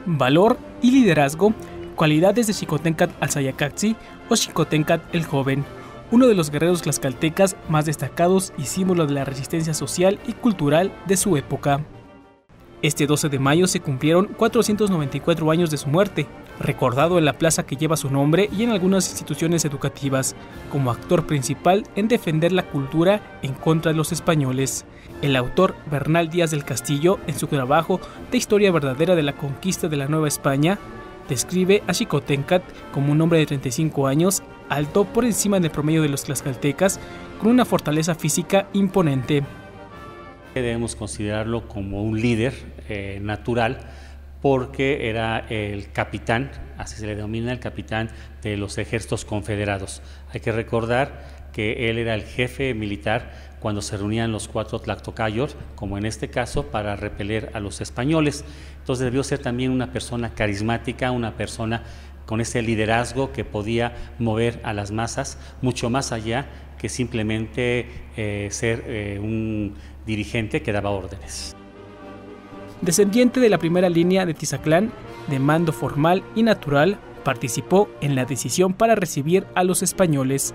valor y liderazgo, cualidades de Xicoténcatl Alzayacaxi o Xicoténcatl el Joven, uno de los guerreros tlaxcaltecas más destacados y símbolo de la resistencia social y cultural de su época. Este 12 de mayo se cumplieron 494 años de su muerte, recordado en la plaza que lleva su nombre y en algunas instituciones educativas, como actor principal en defender la cultura en contra de los españoles. El autor Bernal Díaz del Castillo, en su trabajo de Historia verdadera de la conquista de la Nueva España, describe a Xicoténcatl como un hombre de 35 años, alto por encima del promedio de los tlaxcaltecas, con una fortaleza física imponente. Debemos considerarlo como un líder natural, porque era el capitán, así se le denomina, el capitán de los ejércitos confederados. Hay que recordar que él era el jefe militar cuando se reunían los 4 tlactocayos, como en este caso, para repeler a los españoles. Entonces debió ser también una persona carismática, una persona con ese liderazgo que podía mover a las masas mucho más allá que simplemente ser un dirigente que daba órdenes. Descendiente de la primera línea de Tizaclán, de mando formal y natural, participó en la decisión para recibir a los españoles.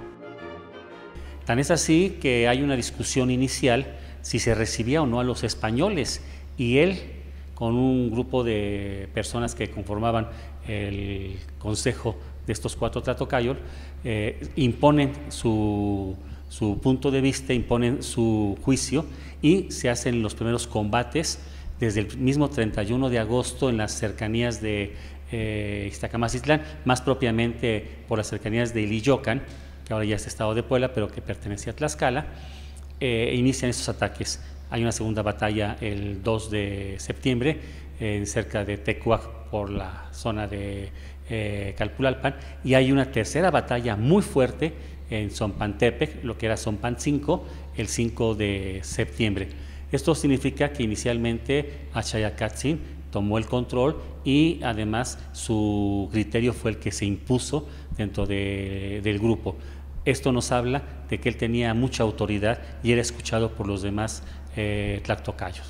Tan es así que hay una discusión inicial si se recibía o no a los españoles, y él, con un grupo de personas que conformaban el consejo de estos 4 tlactocayos, imponen su punto de vista, imponen su juicio y se hacen los primeros combates desde el mismo 31 de agosto en las cercanías de Iztacamacitlán, más propiamente por las cercanías de Iliyocan, que ahora ya es estado de Puebla, pero que pertenecía a Tlaxcala. Inician estos ataques. Hay una segunda batalla el 2 de septiembre, cerca de Tecuac, por la zona de Calpulalpan, y hay una tercera batalla muy fuerte en Zompantepec, lo que era Zompancinco, el 5 de septiembre. Esto significa que inicialmente Alzayacaxi tomó el control y además su criterio fue el que se impuso dentro del grupo. Esto nos habla de que él tenía mucha autoridad y era escuchado por los demás tlactocayos.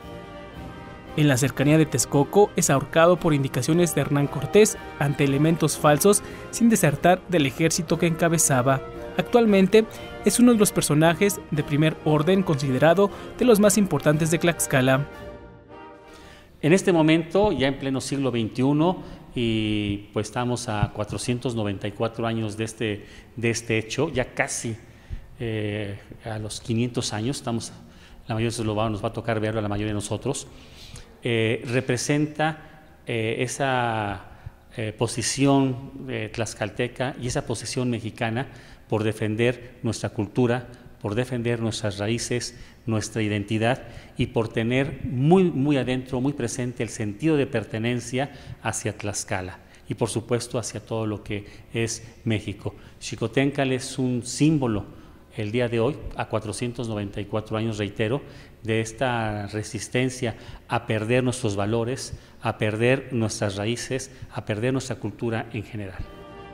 En la cercanía de Texcoco es ahorcado por indicaciones de Hernán Cortés ante elementos falsos sin desertar del ejército que encabezaba. Actualmente es uno de los personajes de primer orden considerado de los más importantes de Tlaxcala. En este momento, ya en pleno siglo XXI, y pues estamos a 494 años de este hecho, ya casi a los 500 años, estamos, la mayoría de nos va a tocar verlo a la mayoría de nosotros, representa esa posición tlaxcalteca y esa posición mexicana por defender nuestra cultura, por defender nuestras raíces, nuestra identidad y por tener muy adentro, muy presente el sentido de pertenencia hacia Tlaxcala y por supuesto hacia todo lo que es México. Xicoténcatl es un símbolo el día de hoy, a 494 años, reitero, de esta resistencia a perder nuestros valores, a perder nuestras raíces, a perder nuestra cultura en general.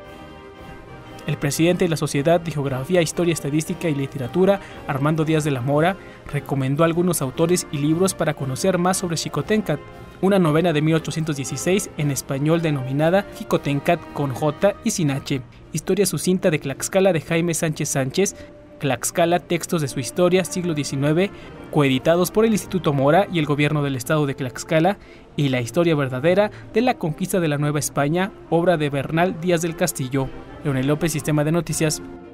El presidente de la Sociedad de Geografía, Historia, Estadística y Literatura, Armando Díaz de la Mora, recomendó algunos autores y libros para conocer más sobre Xicoténcatl. Una novela de 1816 en español denominada Xicoténcatl con J y sin H, historia sucinta de Tlaxcala de Jaime Sánchez Sánchez, Tlaxcala, textos de su historia, siglo XIX, coeditados por el Instituto Mora y el Gobierno del Estado de Tlaxcala, y La historia verdadera de la conquista de la Nueva España, obra de Bernal Díaz del Castillo. Leonel López, Sistema de Noticias.